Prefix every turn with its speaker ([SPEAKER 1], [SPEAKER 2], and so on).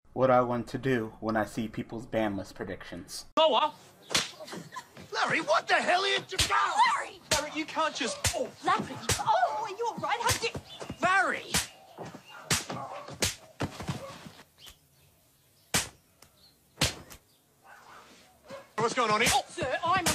[SPEAKER 1] what I want to do when I see people's Banlist predictions.
[SPEAKER 2] Noah!
[SPEAKER 3] Larry, what the hell are you doing?
[SPEAKER 2] Larry! Larry, you can't just... Oh,
[SPEAKER 4] Larry! Oh, are you all right? How did...
[SPEAKER 2] Larry!
[SPEAKER 3] What's going on here?
[SPEAKER 4] Oh, sir, I'm